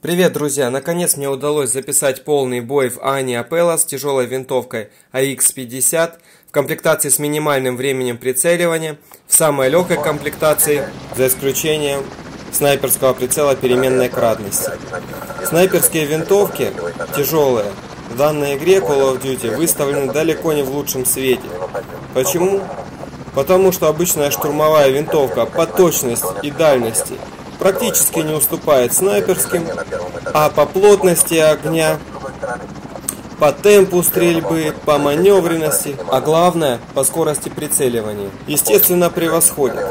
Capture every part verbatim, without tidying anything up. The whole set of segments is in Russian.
Привет, друзья! Наконец мне удалось записать полный бой в Ани Апелла с тяжелой винтовкой А Икс пятьдесят в комплектации с минимальным временем прицеливания, в самой легкой комплектации, за исключением снайперского прицела переменной кратности. Снайперские винтовки тяжелые в данной игре Call of Duty выставлены далеко не в лучшем свете. Почему? Потому что обычная штурмовая винтовка по точности и дальности практически не уступает снайперским, а по плотности огня, по темпу стрельбы, по маневренности, а главное, по скорости прицеливания, естественно, превосходит.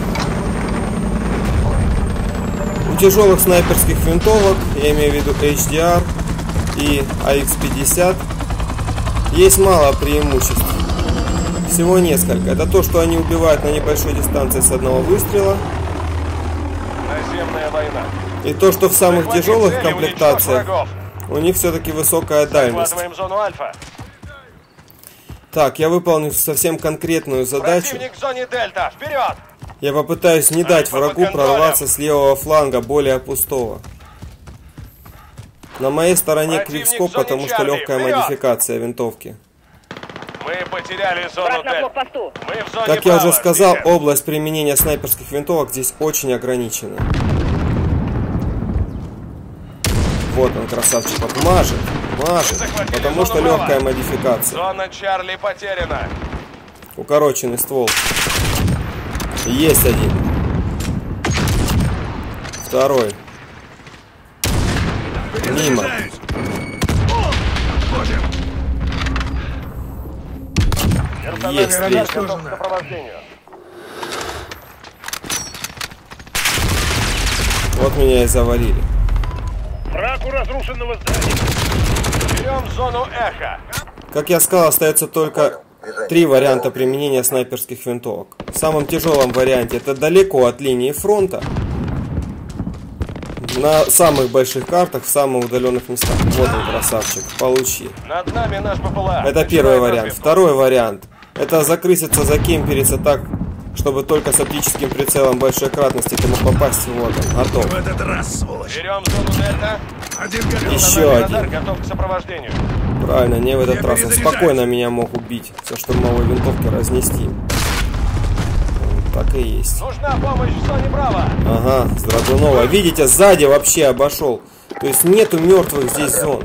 У тяжелых снайперских винтовок, я имею в виду эйч ди ар и А Икс пятьдесят, есть мало преимуществ. Всего несколько. Это то, что они убивают на небольшой дистанции с одного выстрела. Война. И то, что в самых тяжелых комплектациях у них все-таки высокая дальность. Так, я выполню совсем конкретную задачу. В зоне Дельта. Вперед! Я попытаюсь не дать врагу прорваться с левого фланга, более пустого. На моей стороне квикскоп, потому что легкая Вперед! модификация винтовки. Мы потеряли зону Дельта. Мы в зоне Как я уже сказал, Видите? область применения снайперских винтовок здесь очень ограничена. Вот он, красавчик, мажет, мажет, потому что легкая модификация. Зона Чарли потеряна. Укороченный ствол. Есть один. Второй. Мимо. Есть третий. Вот меня и завалили. Враг у разрушенного здания. Берем зону Эхо. Как я сказал, остается только три варианта применения снайперских винтовок. В самом тяжелом варианте это далеко от линии фронта. На самых больших картах, в самых удаленных местах. Вот он, красавчик, получи. Над нами наш ППЛА. Это первый вариант. Второй вариант. Это закрыситься, закемпериться так, чтобы только с оптическим прицелом большой кратности ты мог попасть. Вот он, готов. В этот раз, сволочь. Берем зону Дельта. Один Еще один. Готов к сопровождению. Правильно, не в этот Я раз. Он спокойно меня мог убить. Со штурмовой винтовки разнести. Так и есть. Нужна помощь в зоне Браво. Ага, с Драгунова. Видите, сзади вообще обошел. То есть нету мертвых здесь зон.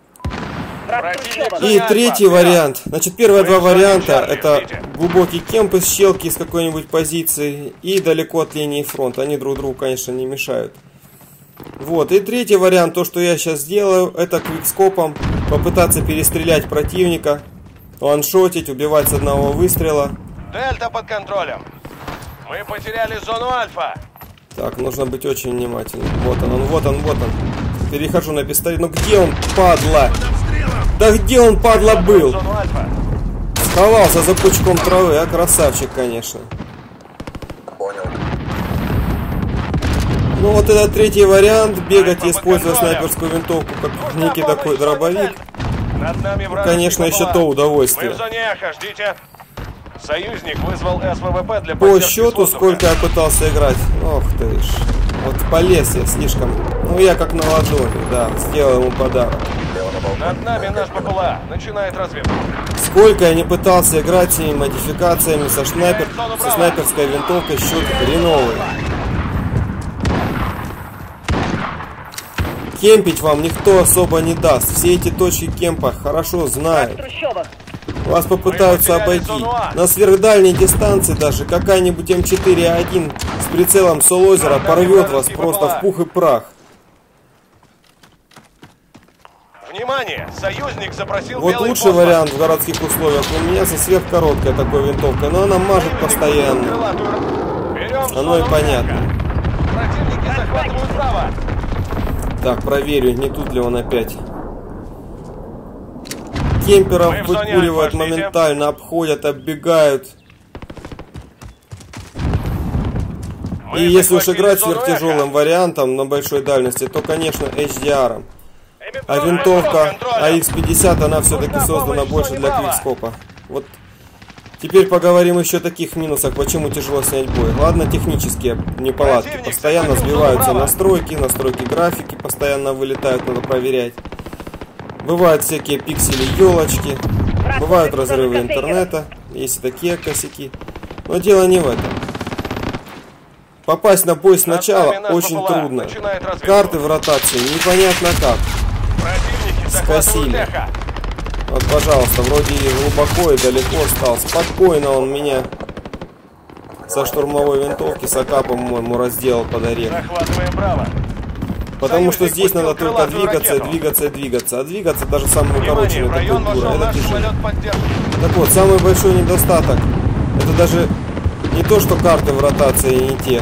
И третий вариант. Значит, первые два варианта это глубокий кемп из щелки из какой-нибудь позиции и далеко от линии фронта. Они друг другу, конечно, не мешают. Вот. И третий вариант, то, что я сейчас делаю, это квикскопом попытаться перестрелять противника, ваншотить, убивать с одного выстрела. Дельта под контролем. Мы потеряли зону Альфа. Так, нужно быть очень внимательным. Вот он, он, вот он, вот он. Перехожу на пистолет. Ну где он, падла? Да где он, падла, был? Сховался за пучком травы, а красавчик, конечно. Ну вот это третий вариант. Бегать и использовать снайперскую винтовку как некий такой дробовик. Ну, конечно, еще то удовольствие. Союзник вызвал эс вэ вэ пэ для По счету, сколько я пытался играть. Ох ты ж. Вот полез я слишком. Ну я как на ладони, да. Сделал ему подарок. Над нами наш ППЛА. Начинает разведку. Сколько я не пытался играть с этими модификациями со, снайпер... со снайперской винтовкой, счет хреновый. Кемпить вам никто особо не даст. Все эти точки кемпа хорошо знают. Вас попытаются обойти. На сверхдальней дистанции даже какая-нибудь эм четыре а один с прицелом Солозера порвет вас просто в пух и прах. Внимание! Союзник запросил Вот лучший вариант в городских условиях у меня со сверхкороткой такой винтовкой, но она мажет постоянно. Оно и понятно. Противники захватывают право. Так, проверю, не тут ли он опять. Кемперов выкуривают моментально, обходят, оббегают. Мы И если уж играть сверхтяжелым вариантом на большой дальности, то, конечно, эйч ди ар. А винтовка А Икс пятьдесят, она все-таки создана больше для квикскопа. Вот Теперь поговорим еще о таких минусах, почему тяжело снять бой. Ладно, технические неполадки. Противник Постоянно захватил сбиваются зону настройки, настройки графики постоянно вылетают, надо проверять. Бывают всякие пиксели, елочки. Бывают разрывы интернета, есть и такие косяки. Но дело не в этом. Попасть на бой сначала очень трудно. Карты в ротации непонятно как. Скосили. Вот, пожалуйста, вроде и глубоко и далеко стал. Спокойно он меня со штурмовой винтовки с акапом, по-моему, разделал под орех. Потому что здесь надо только двигаться, двигаться, двигаться. А двигаться даже самым укороченным такой дура, это тяжело. Так вот, самый большой недостаток, это даже не то, что карты в ротации не те.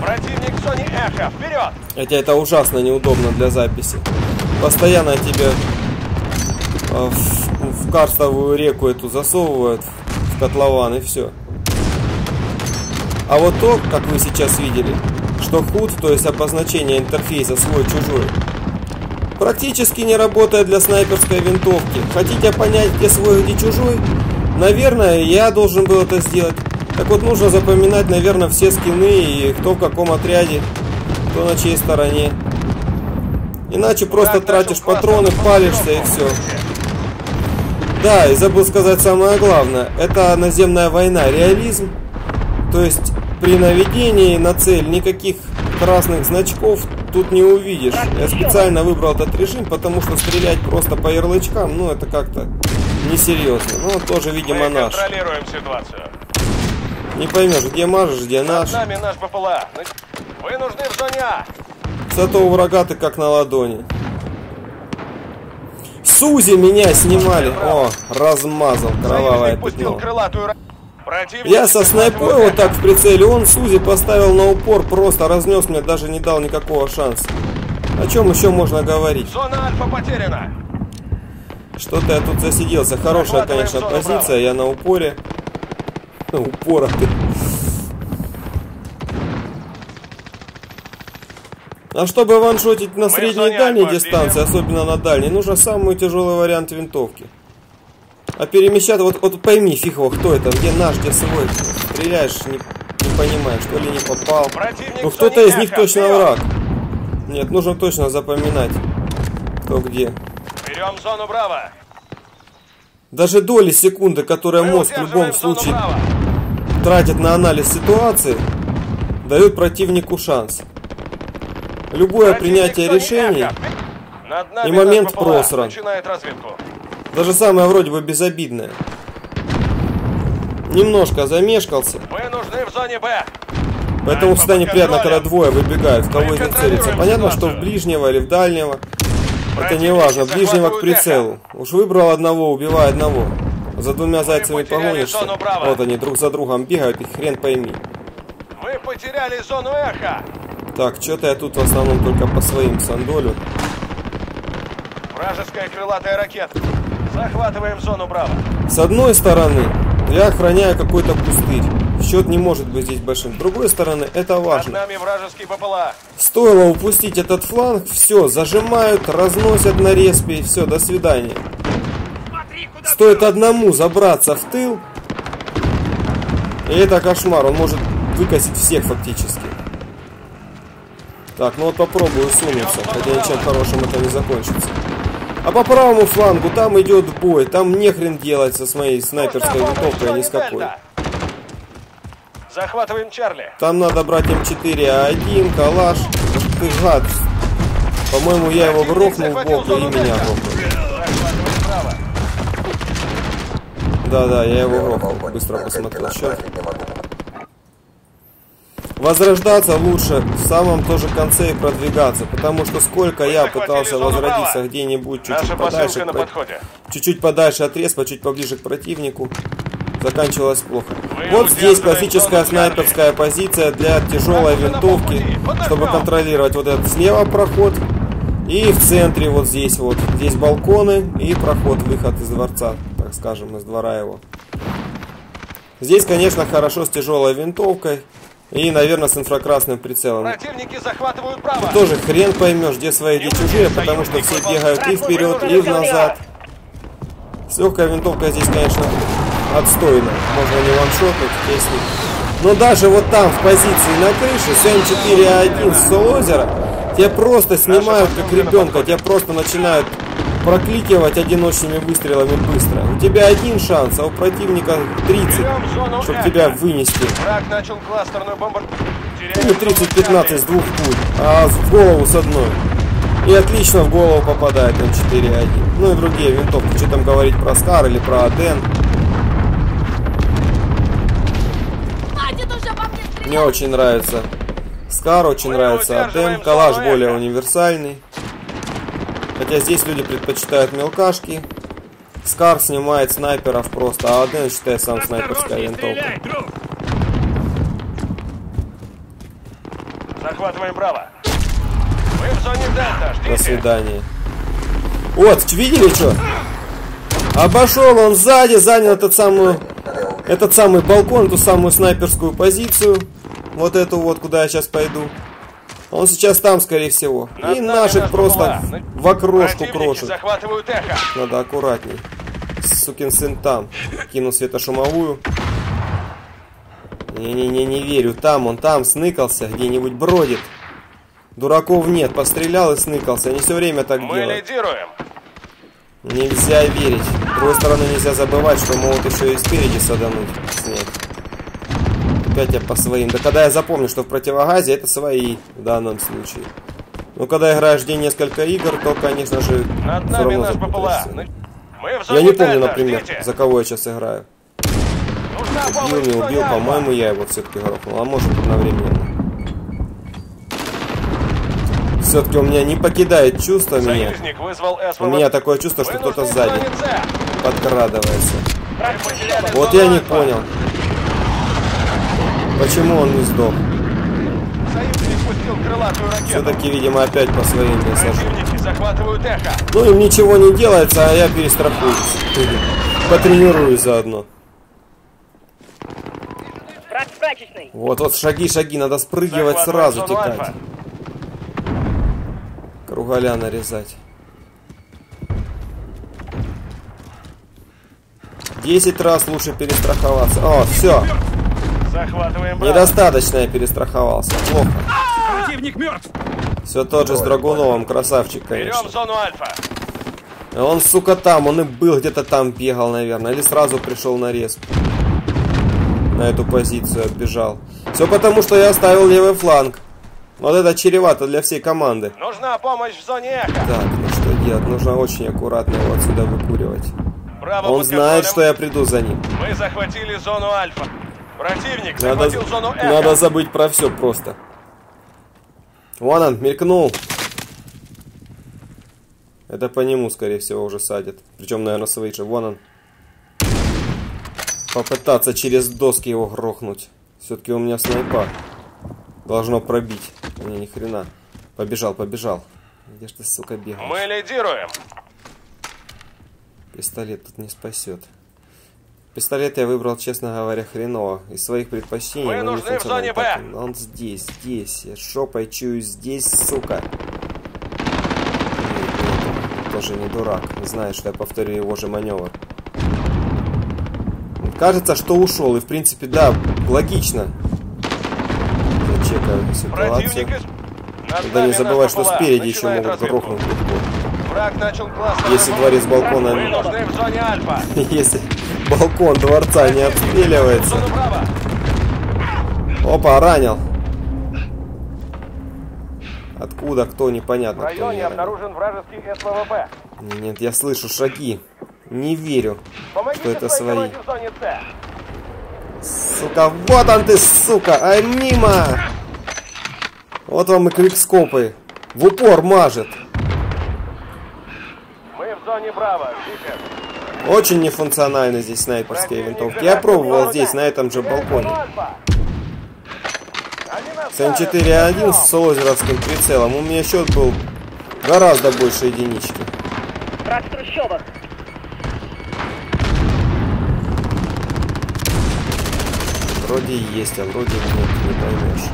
Хотя это ужасно неудобно для записи. Постоянно тебя в, в карстовую реку эту засовывают, в котлован, и все. А вот то, как вы сейчас видели, что худ, то есть обозначение интерфейса свой-чужой, практически не работает для снайперской винтовки. Хотите понять, где свой, где чужой? Наверное, я должен был это сделать. Так вот, нужно запоминать, наверное, все скины и кто в каком отряде, кто на чьей стороне. Иначе просто тратишь патроны, палишься и все. Да, и забыл сказать самое главное. Это наземная война, реализм. То есть при наведении на цель никаких красных значков тут не увидишь. Я специально выбрал этот режим, потому что стрелять просто по ярлычкам, ну это как-то несерьезно. Ну тоже, видимо, Мы наш. контролируем ситуацию. Не поймешь, где марш, где наш. С нами наш БПЛА. Вы нужны в зоне А. Зато у врага ты как на ладони. Сузи меня снимали. О, размазал кровавое пятно. Я со снайпой вот так в прицеле, он Сузи поставил на упор, просто разнес мне, даже не дал никакого шанса. О чем еще можно говорить? Зона Альфа потеряна. Что-то я тут засиделся. Хорошая, конечно, позиция, я на упоре. Упора ты. А чтобы ваншотить на средней и дальней дистанции, особенно на дальней, нужно самый тяжелый вариант винтовки. А перемещаться, вот, вот пойми, фиг его, кто это, где наш, где свой. Стреляешь, не, не понимаешь, что ли не попал. Ну кто-то из них точно враг. Нет, нужно точно запоминать, кто где. Берем зону Браво. Даже доли секунды, которые мозг в любом случае тратит на анализ ситуации, дают противнику шанс. Любое принятие решений и момент просран. Даже самое вроде бы безобидное. Немножко замешкался. Мы нужны в зоне Б. Поэтому всегда неприятно, когда двое выбегают, в кого из них целится. Понятно, что в ближнего или в дальнего. Это не важно. Ближнего к прицелу. Уж выбрал одного, убивай одного. За двумя зайцами погонишься. Вот они друг за другом бегают, и хрен пойми. Мы потеряли зону Эхо. Так, что-то я тут в основном только по своим сандолю. Вражеская крылатая ракета. Захватываем зону Браво. С одной стороны, я охраняю какой-то пустырь. Счет не может быть здесь большим. С другой стороны, это важно. Над нами вражеский БПЛА. Стоило упустить этот фланг, все, зажимают, разносят на респе, и все, до свидания. Стоит одному забраться в тыл, и это кошмар, он может выкосить всех фактически. Так, ну вот попробую сунуться, хотя ничем хорошим это не закончится. А по правому флангу там идет бой, там нехрен делать со моей снайперской винтовкой, а ни с какой. Захватываем Чарли. Там надо брать эм четыре а один, калаш. Ты гад. По-моему, я его грохнул в бок, и меня грохнул. Да-да, я его грохнул. Быстро посмотрел счет. Возрождаться лучше в самом тоже конце и продвигаться, потому что сколько я пытался возродиться где-нибудь чуть-чуть подальше, чуть-чуть подальше от респа, чуть поближе к противнику, заканчивалось плохо. Вот здесь классическая снайперская позиция для тяжелой винтовки, чтобы контролировать вот этот слева проход, и в центре вот здесь вот, здесь балконы и проход, выход из дворца, так скажем, из двора его. Здесь, конечно, хорошо с тяжелой винтовкой. И, наверное, с инфракрасным прицелом. Противники захватывают Браво. Тоже хрен поймешь, где свои, где чужие, потому что все бегают и вперед, и назад. С легкой винтовкой здесь, конечно, отстойно. Можно не ваншотнуть, если... Но даже вот там, в позиции на крыше, с эм четыре а один с Солозера, тебя просто снимают как ребенка, тебя просто начинают прокликивать одиночными выстрелами быстро. У тебя один шанс, а у противника тридцать, чтобы тебя вынести. Или тридцать-пятнадцать с двух пуль, а в голову с одной. И отлично в голову попадает эм четыре а один. Ну и другие винтовки. Что там говорить про Скар или про Аден. Мне очень нравится Скар, очень Мы нравится Аден. Калаш более универсальный. Хотя здесь люди предпочитают мелкашки. Скар снимает снайперов просто, а Аден, считай, сам снайперская винтовка. Захватываем Браво. Мы в зоне Дельта, ждите. До свидания. Вот, видели что? Обошел он сзади, занял этот самый, этот самый балкон, ту самую снайперскую позицию. Вот эту вот, куда я сейчас пойду. Он сейчас там, скорее всего. Над И наших просто была. в окрошку крошит. Надо аккуратней. Сукин сын там. Кину светошумовую. Не-не-не, не верю. Там он, там сныкался, где-нибудь бродит. Дураков нет, пострелял и сныкался. Они все время так Мы делают. лидируем. Нельзя верить. С другой стороны, нельзя забывать, что могут еще и спереди садануть, снять. Опять я по своим. Да когда я запомню, что в противогазе это свои в данном случае. Но когда играешь день несколько игр, то, конечно же, Над все нами равно наш ППЛА. Я не помню, например, ждите. за кого я сейчас играю. Убил, не убил, по-моему, я его все-таки грохнул. А может, одновременно. Все-таки у меня не покидает чувство меня. У меня такое чувство, что кто-то сзади подкрадывается. Вот я не понял. Почему он не сдох? Все-таки, видимо, опять по своим я сажу. Ну, им ничего не делается, а я перестрахуюсь. Потренируюсь заодно. Вот, вот, шаги, шаги, надо спрыгивать сразу, текать. Кругаля нарезать. Десять раз лучше перестраховаться. О, все. Недостаточно я перестраховался. Плохо. Противник мертв. Все тот же с Драгуновым, красавчик, конечно. Берем зону Альфа. Он, сука, там, он и был где-то там, бегал, наверное. Или сразу пришел на рез. На эту позицию отбежал. Все потому, что я оставил левый фланг. Вот это чревато для всей команды. Нужна помощь в зоне эхо. Так, ну что делать? Нужно очень аккуратно его отсюда выкуривать. Браво, Он знает, что я приду за ним. Мы захватили зону Альфа. Противник надо, захватил зону эхо. Надо забыть про все просто. Вон он, мелькнул. Это по нему, скорее всего, уже садят. Причем, наверное, свои же. Вон он. Попытаться через доски его грохнуть. Все-таки у меня снайпа. Должно пробить. Не, ни хрена. Побежал, побежал. Где ж ты, сука, бегаешь? Мы лидируем. Пистолет тут не спасет. Пистолет я выбрал, честно говоря, хреново. Из своих предпочтений. Мы нужны в зоне Б. Он здесь, здесь. Я шопой чую здесь, сука. Нет, тоже не дурак. Знает, что я повторю его же маневр. Кажется, что ушел. И в принципе, да, логично. Чекаю ситуацию. Надо не забывать, что спереди еще могут грохнуть легко. Если дворец балкона... Если балкон дворца не отстреливается. Опа, ранил. Откуда, кто, непонятно. В районе обнаружен вражеский эс вэ вэ пэ. Нет, я слышу шаги. Не верю, что это свои. Сука, вот он ты, сука, ай мимо! Вот вам и квикскопы. В упор мажет. Мы в зоне Браво. Очень нефункциональны здесь снайперские винтовки. Я пробовал здесь, на этом же балконе. С эм четыре а один с солозеровским прицелом. У меня счет был гораздо больше единички. Вроде и есть, а вроде нет, не поймешь.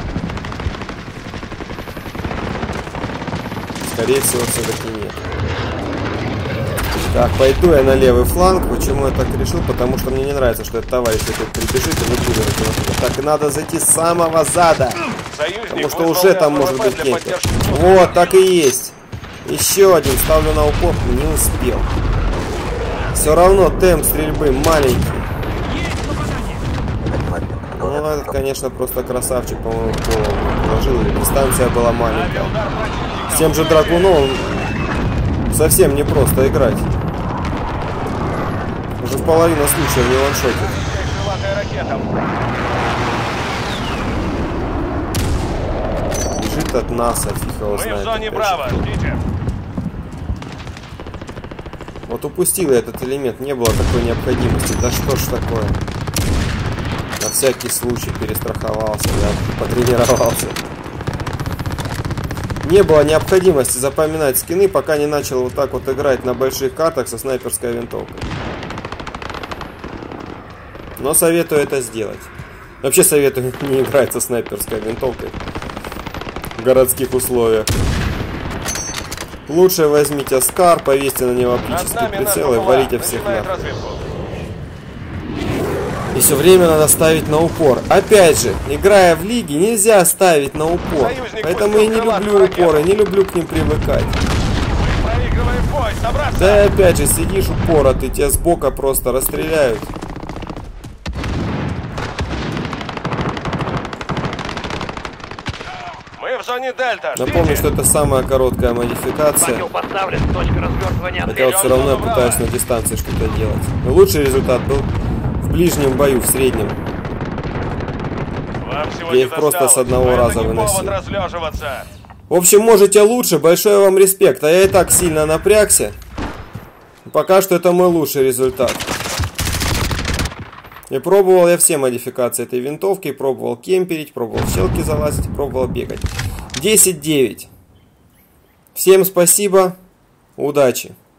Скорее всего, все-таки нет. Так, пойду я на левый фланг. Почему я так решил? Потому что мне не нравится, что этот товарищ тут прибежит и выпуливает его. Так, и надо зайти с самого зада. Потому что уже там может быть кемпер. Вот, так и есть. Еще один. Ставлю на упор. Не успел. Все равно темп стрельбы маленький. Ну, этот, конечно, просто красавчик, по-моему, положил. Дистанция была маленькая. С тем же дракуном совсем не просто играть. Уже половина случаев не ваншотит. Бежит от нас, а фиг его знает. Мы в зоне Браво, ждите. Вот упустил я этот элемент, не было такой необходимости. Да что ж такое? На всякий случай перестраховался, я потренировался. Не было необходимости запоминать скины, пока не начал вот так вот играть на больших картах со снайперской винтовкой. Но советую это сделать. Вообще советую не играть со снайперской винтовкой в городских условиях. Лучше возьмите Скар, повесьте на него оптический прицел и валите всех нахуй. И все время надо ставить на упор. Опять же, играя в лиге, нельзя ставить на упор. Поэтому я не люблю упоры, не люблю к ним привыкать. Да и опять же, сидишь упоротый, тебя сбока просто расстреляют. Мы в зоне Дельта. Напомню, что это самая короткая модификация. Хотя вот все равно я пытаюсь на дистанции что-то делать. Но лучший результат был в ближнем бою, в среднем. Я их просто с одного раза выносил. В общем, можете лучше, большой вам респект. А я и так сильно напрягся. Пока что это мой лучший результат. И пробовал я все модификации этой винтовки. Пробовал кемперить, пробовал в щелки залазить, пробовал бегать. десять девять. Всем спасибо. Удачи.